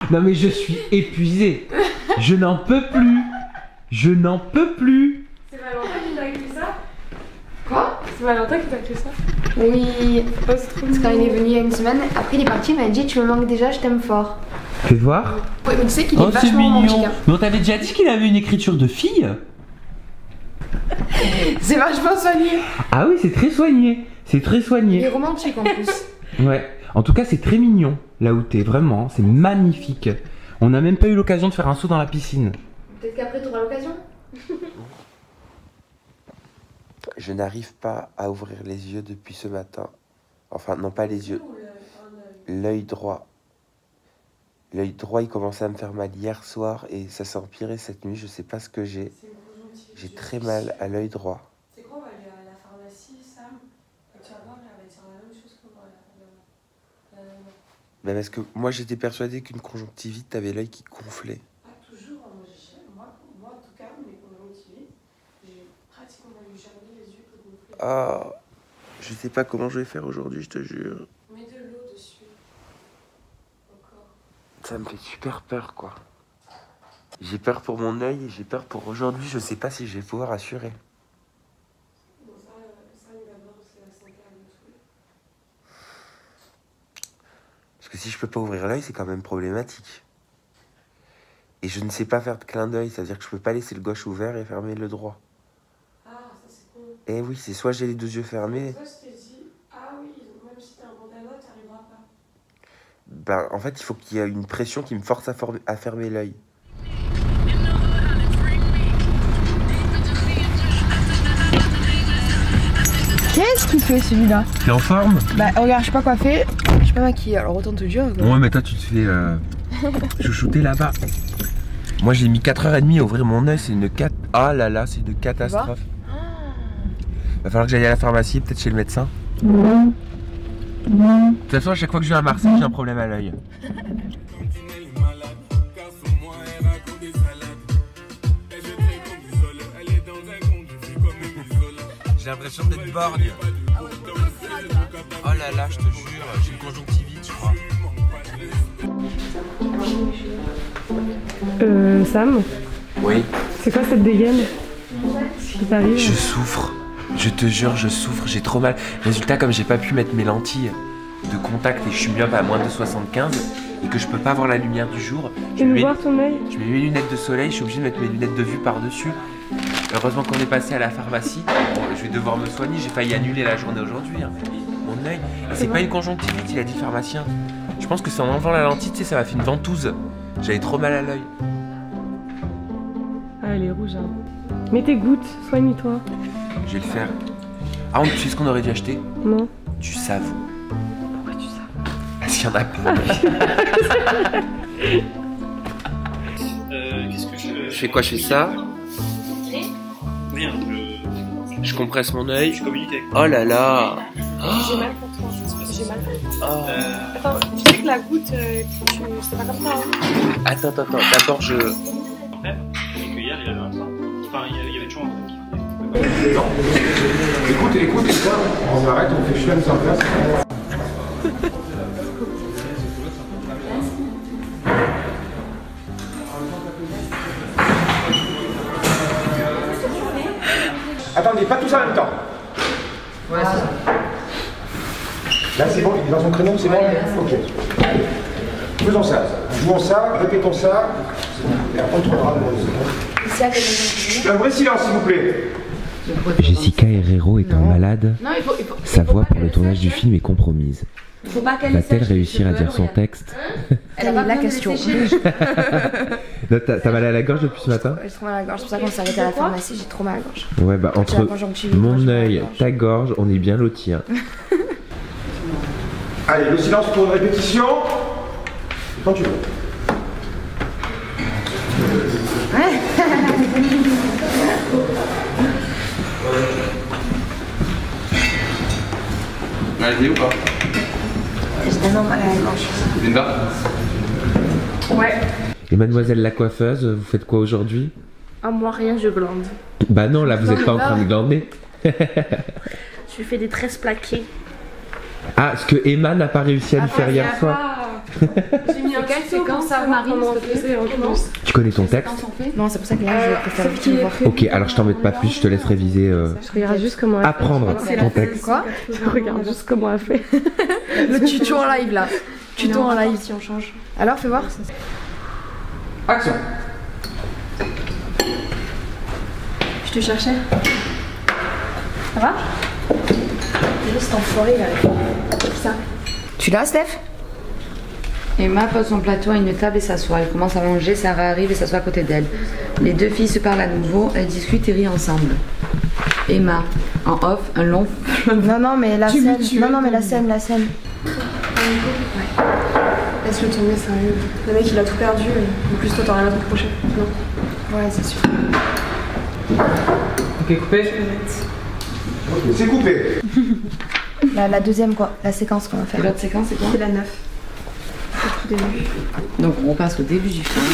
Non mais je suis épuisé. Je n'en peux plus. Je n'en peux plus. C'est Valentin qui t'a écrit ça? Quoi? C'est Valentin qui t'a écrit ça? Oui, Oh, c'est trop parce quand il mignon. est venu il y a une semaine, après il est parti, il m'a dit tu me manques déjà, je t'aime fort. Fais voir. Oui, mais tu sais qu'il est Oh c'est vachement romantique. mignon. Hein. Mais on t'avait déjà dit qu'il avait une écriture de fille. C'est vachement soigné. Ah oui c'est très soigné. C'est très Il est soigné. romantique en plus. Ouais. En tout cas c'est très mignon là où t'es. Vraiment. C'est magnifique. On n'a même pas eu l'occasion de faire un saut dans la piscine. Peut-être qu'après tu auras l'occasion. Je n'arrive pas à ouvrir les yeux depuis ce matin. Enfin, non pas les yeux. L'œil droit. L'œil droit, il commençait à me faire mal hier soir et ça s'est empiré cette nuit. Je sais pas ce que j'ai. J'ai très mal à l'œil droit. C'est quoi, on va aller à la pharmacie, Sam? Tu vas voir, elle va dire la même chose que moi. Mais parce que moi j'étais persuadé qu'une conjonctivite, t'avais l'œil qui gonflait. Pas toujours, moi en tout cas, mes conjonctivites, j'ai pratiquement eu jamais les yeux qui gonflaient. Ah, je sais pas comment je vais faire aujourd'hui, je te jure. Mets de l'eau dessus. Encore. Ça me fait super peur, quoi. J'ai peur pour mon œil et j'ai peur pour aujourd'hui. Je sais pas si je vais pouvoir assurer. Bon, ça d'abord, c'est la santé à nous tous. Parce que si je peux pas ouvrir l'œil, c'est quand même problématique. Et je ne sais pas faire de clin d'œil, c'est-à-dire que je peux pas laisser le gauche ouvert et fermer le droit. Ah, ça c'est con. Eh oui, c'est soit j'ai les deux yeux fermés. Toi, je t'ai dit, ah oui, même si t'as un bandana, t'arriveras pas. Ben, en fait, il faut qu'il y ait une pression qui me force à fermer l'œil. Qu'est-ce qu'il fait celui-là? T'es en forme? Bah regarde, je suis pas coiffée, je suis pas maquillée, alors autant te dire. Ouais mais toi tu te fais chouchouter là-bas. Moi j'ai mis 4h30 à ouvrir mon œil, c'est une Ah là là, c'est une catastrophe. Va falloir que j'aille à la pharmacie, peut-être chez le médecin. De toute façon à chaque fois que je viens à Marseille, j'ai un problème à l'œil. J'ai l'impression d'être borgne. Oh là là, je te jure, j'ai une conjonctivite, je crois. Sam, Oui. c'est quoi cette dégaine? Ce qui t'arrive? Je souffre. Je te jure, je souffre. J'ai trop mal. Résultat, comme j'ai pas pu mettre mes lentilles de contact et je suis myope à moins de 75 et que je peux pas voir la lumière du jour, Tu veux voir ton œil? je mets mes lunettes de soleil, je suis obligé de mettre mes lunettes de vue par-dessus. Heureusement qu'on est passé à la pharmacie. Bon, je vais devoir me soigner, j'ai failli annuler la journée aujourd'hui. Hein. Mon œil. Et c'est pas une conjonctivite, il a dit le pharmacien. Je pense que c'est en enlevant la lentille, tu sais, ça m'a fait une ventouse. J'avais trop mal à l'œil. Ah, elle est rouge, hein. Mets tes gouttes, soigne-toi. Je vais le faire. Ah, tu sais ce qu'on aurait dû acheter? Non. Du savon. Pourquoi tu sais? Parce qu'il y en a pas. Qu'est-ce que Je fais quoi? Je fais ça. Rien, Je compresse mon œil. je communique avec Oh là là. J'ai mal pour toi. J'ai mal. Oh. Attends, tu sais que la goutte, c'est pas comme ça, hein. Attends. D'abord, je... mon frère, et que hier il avait un train. Enfin, il y avait toujours un truc qui Écoute, on arrête, on fait chier à nous en place. Attendez, pas tous en même temps. Ouais, c'est ça. Là, c'est bon, il est dans son créneau, c'est bon? Ok. Faisons ça. Jouons ça, répétons ça. Et après, on trouvera le un vrai silence, s'il vous plaît. Jessica Herrero étant malade, Non, il faut sa voix pour le tournage du film est compromise. Faut pas qu'elle Va-t-elle réussir à dire son texte? Elle a pas la question. T'as mal à la gorge depuis ce matin? J'ai trop mal à la gorge, c'est pour ça qu'on s'est arrêté à la pharmacie, j'ai trop mal à la gorge. Ouais bah Quand j'ai la entre conjonctivite, moi, mon j'ai mal à la œil, gorge. ta gorge, on est bien lotis. Hein. Allez, le silence pour une répétition. Quand tu veux. Maladie ou pas? J'ai tellement mal à la gorge. Linda? Ouais. Et mademoiselle la coiffeuse, vous faites quoi aujourd'hui? Ah, moi, rien, je glande. Bah non, là vous êtes pas en train de glander. Je lui fais des tresses plaquées. Ah, ce que Emma n'a pas réussi à lui faire hier soir. J'ai mis un tuto pour savoir comment on faisait en plus. Tu connais ton texte? Non, c'est pour ça que là, je préfère que tu le vois. Ok, alors je t'embête pas plus, je te laisse réviser. Je regarde juste comment elle Apprendre ton texte. Quoi? Je regarde juste comment elle fait. Le tuto en live là. Tuto en live si on change. Alors, fais voir. Action. Je te cherchais. Ça va? Juste enfoiré là. Ça. Tu l'as, Steph? Emma pose son plateau à une table et s'assoit. Elle commence à manger, Sarah arrive et s'assoit à côté d'elle. Les deux filles se parlent à nouveau, elles discutent et rient ensemble. Emma, en off, un long... Non, mais la scène. Non, mais la scène. Laisse-le tomber, sérieux. Le mec il a tout perdu. En plus, toi t'as rien à te reprocher. Non. Ouais, c'est sûr. Ok, coupé. Ok, c'est coupé. La deuxième, quoi. La séquence qu'on va Et faire. l'autre séquence, c'est quoi? C'est la 9. Au tout début. Donc on passe au début du film.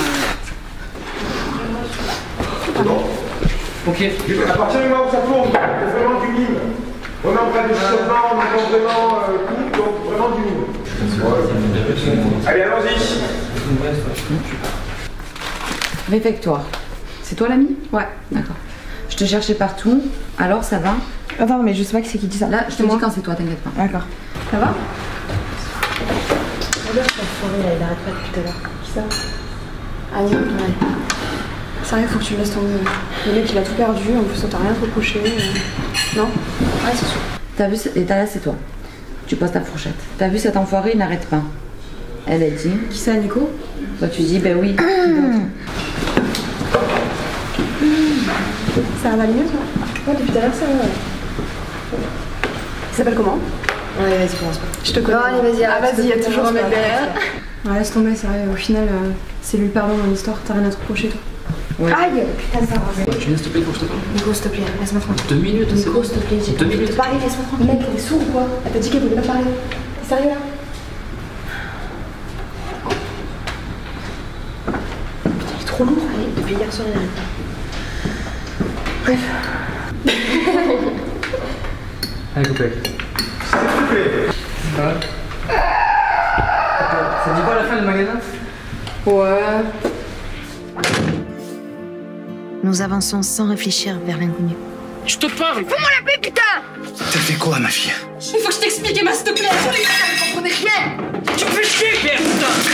Ok. À partir du moment où ça tourne, c'est vraiment du mime. On entend du chauffement, on entend vraiment tout, donc vraiment du mime. Allez, allons-y. Réfectoire. C'est toi l'ami? Ouais. D'accord. Je te cherchais partout, alors ça va? Attends, mais je sais pas qui c'est qui dit ça. Là, je te dis quand c'est toi, t'inquiète pas. D'accord. Ça va? Regarde cet enfoiré là, il arrête pas depuis tout à l'heure. Qui ça? Ah oui, ouais. Sérieux, faut que tu me laisses tomber. Le mec il a tout perdu, en plus toi t'as rien à te reprocher. Non? Ouais, c'est sûr. T'as vu, et là c'est toi. Tu poses ta fourchette. T'as vu cet enfoiré, il n'arrête pas. Elle dit. Qui ça, Nico? Toi tu dis, ben oui. Qui d'autre? Ça va mieux toi? Ouais, depuis tout à l'heure ça va. Il s'appelle comment? Ouais, vas-y, commence pas. Je te connais. Non, allez, vas-y. Ah, vas-y, il y a toujours un mec derrière. derrière. Ouais, laisse tomber, sérieux. Au final, c'est lui le pardon dans l'histoire. T'as rien à te reprocher, toi. Ouais. Aïe, putain, ça va. Tu viens s'il te plaît, faut que je te parle. Nico, s'il te plaît, laisse-moi tranquille. 2 minutes, c'est Nico, bon. s'il te plaît, j'ai 2 envie de minutes. te parler, laisse-moi tranquille. Mec, elle est sourde ou quoi? Elle t'a dit qu'elle voulait pas parler. T'es sérieux là? Putain, il est trop lourd. Allez, depuis hier soir, il arrête pas. Bref. Allez, coupé. Ça va? Ça dit quoi à la fin du magasin? Ouais. Nous avançons sans réfléchir vers l'inconnu. Je te parle! Fais-moi la paix, putain! T'as fait quoi, ma fille? Il faut que je t'explique, Emma, s'il te plaît. Vous comprenez rien! Tu me fais chier, père, putain!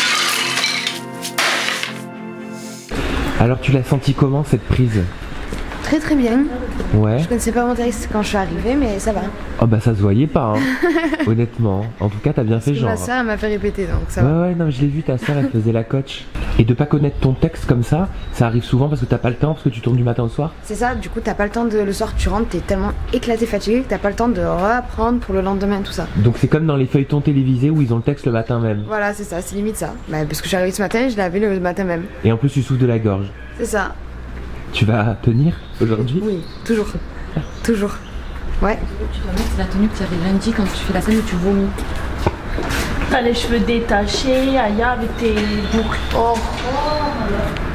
Alors tu l'as senti comment cette prise? Très très bien. Ouais. Je connaissais pas mon texte quand je suis arrivée, mais ça va. Oh bah ça se voyait pas, hein. Honnêtement. En tout cas t'as bien fait genre. Ma soeur m'a fait répéter, donc ça va. Ouais, non, mais je l'ai vu, ta soeur elle faisait la coach. Et de pas connaître ton texte comme ça arrive souvent parce que t'as pas le temps, parce que tu tournes du matin au soir. C'est ça, du coup t'as pas le temps de... Le soir tu rentres, t'es tellement éclaté, fatigué que t'as pas le temps de reapprendre pour le lendemain, tout ça. Donc c'est comme dans les feuilletons télévisés où ils ont le texte le matin même. Voilà, c'est ça, c'est limite ça. Bah, parce que je suis arrivée ce matin, je l'avais le matin même. Et en plus tu souffles de la gorge. C'est ça. Tu vas tenir aujourd'hui? Oui, toujours. Toujours. Ouais. Tu dois mettre la tenue que tu avais lundi quand tu fais la scène où tu vomis. T'as les cheveux détachés, Aya avec tes boucles. Oh.